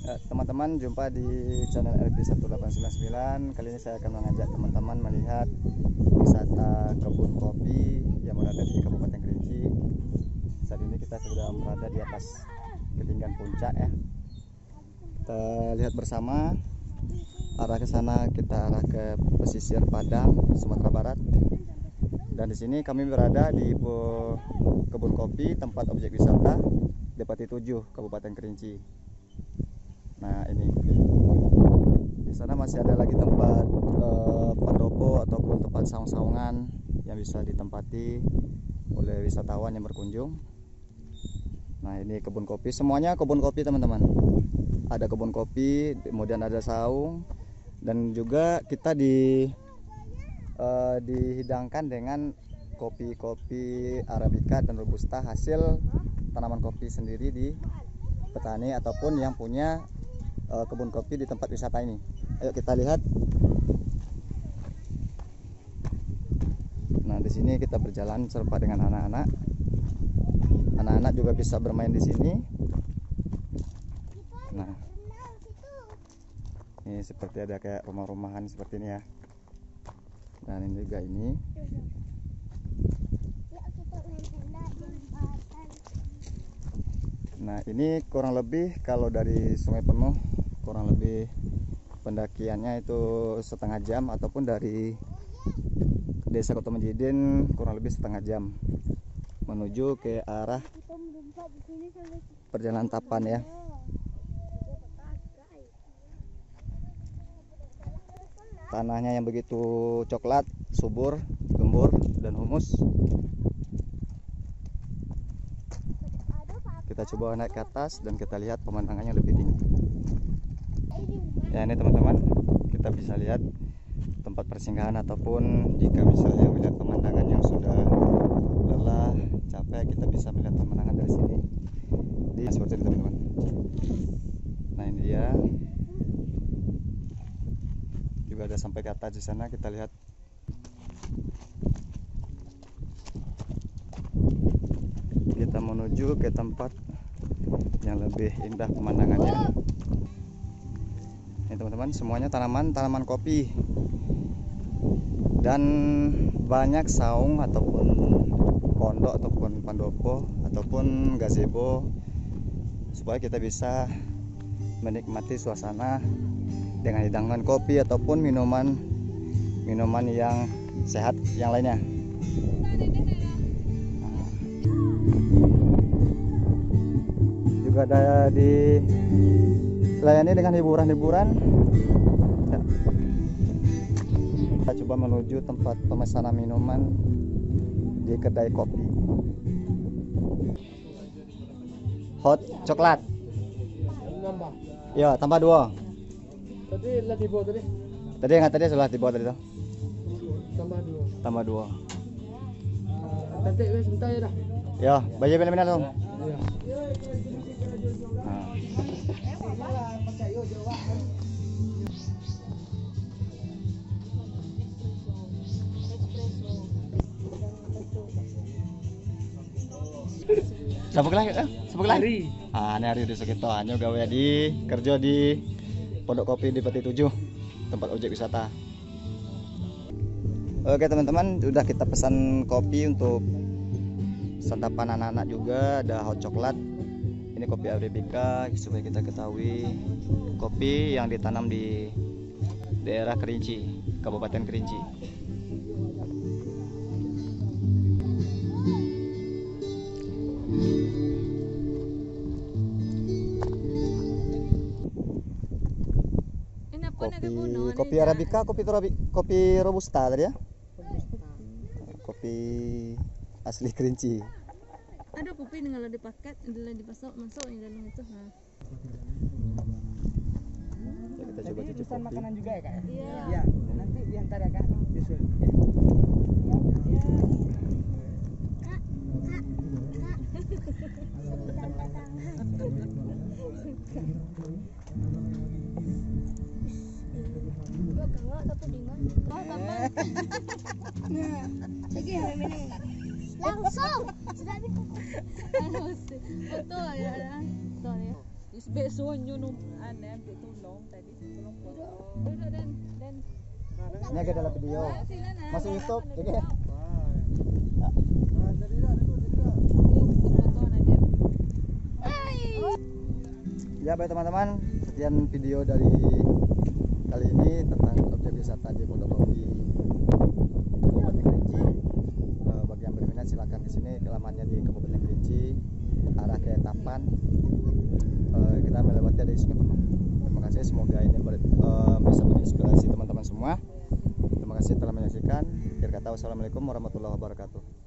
Teman-teman, jumpa di channel LP1899. Kali ini saya akan mengajak teman-teman melihat wisata kebun kopi yang berada di Kabupaten Kerinci. Saat ini kita sudah berada di atas ketinggian puncak ya. Kita lihat bersama arah ke sana, kita arah ke pesisir Padang, Sumatera Barat. Dan di sini kami berada di kebun kopi, tempat objek wisata Depati 7, Kabupaten Kerinci. Nah, ini di sana masih ada lagi tempat pendopo ataupun tempat saung-saungan yang bisa ditempati oleh wisatawan yang berkunjung. Nah, ini kebun kopi, semuanya kebun kopi teman-teman. Ada kebun kopi, kemudian ada saung, dan juga kita dihidangkan dengan kopi-kopi Arabica dan Robusta, hasil tanaman kopi sendiri di petani ataupun yang punya kebun kopi di tempat wisata ini. Ayo kita lihat. Nah, di sini kita berjalan serta dengan anak-anak. Anak-anak juga bisa bermain di sini. Nah, ini seperti ada kayak rumah-rumahan seperti ini ya. Dan ini juga ini. Nah, ini kurang lebih kalau dari Sungai Penuh kurang lebih pendakiannya itu setengah jam, ataupun dari Desa Kota Menjidin kurang lebih setengah jam menuju ke arah Perjalanan Tapan ya. Tanahnya yang begitu coklat, subur, gembur, dan humus. Kita coba naik ke atas dan kita lihat pemandangannya lebih tinggi. Ya, ini teman-teman, kita bisa lihat tempat persinggahan, ataupun jika misalnya melihat pemandangan yang sudah lelah, capek, kita bisa melihat pemandangan dari sini. Seperti ini teman-teman. Nah, ini dia. Juga ada sampai ke atas di sana, kita lihat. Kita menuju ke tempat yang lebih indah pemandangannya. Ini teman-teman, semuanya tanaman kopi, dan banyak saung ataupun pondok ataupun pandopo ataupun gazebo, supaya kita bisa menikmati suasana dengan hidangan kopi ataupun minuman yang sehat yang lainnya. Juga ada dilayani dengan hiburan-hiburan. Kita coba menuju tempat pemesanan minuman di kedai kopi. Hot coklat. Ya, tambah 2. Tadi lah dibawa tadi. Tadi nggak, tadi sudah dibawa tadi tuh. Tambah 2. Nanti sebentar ya dah. Ya, bayar benar-benar dong. Iya. Nah. Sabuk lagi. Ini hari di sekitar hanya gawe di kerja di Pondok Kopi Depati 7, tempat objek wisata. Oke teman-teman, sudah kita pesan kopi untuk santapan anak-anak, juga ada hot coklat. Ini kopi Arabica, supaya kita ketahui kopi yang ditanam di daerah Kerinci, Kabupaten Kerinci. Kopi Arabica, kopi Robusta tadi ya. Kopi asli Kerinci. Ada kopi dengan di paket, adalah dipasok masuk yang dalam itu. Nah. Ya, kita coba cicip kopi. Makanan juga ya kak? Iya. Iya. Nanti diantar ya kak. Disuruh. Langsung sudah betul ya. Betul ya. besoknya nung aneh ambil tolong tadi tolong foto. Duduk dan Ini agak dalam video. sini nah. Masuk YouTube, jadi Dia foto Nadir. ya baik teman-teman, sekian video dari kali ini tentang objek wisata di Pondokopi Kabupaten Kerinci. Bagi yang berminat silakan ke sini, alamatnya di Kabupaten Kerinci, arah ke Tapan. Kita melewati dari Sungai Penuh. Terima kasih, semoga ini bisa menginspirasi teman-teman semua. Terima kasih telah menyaksikan. Akhir kata, wassalamualaikum warahmatullahi wabarakatuh.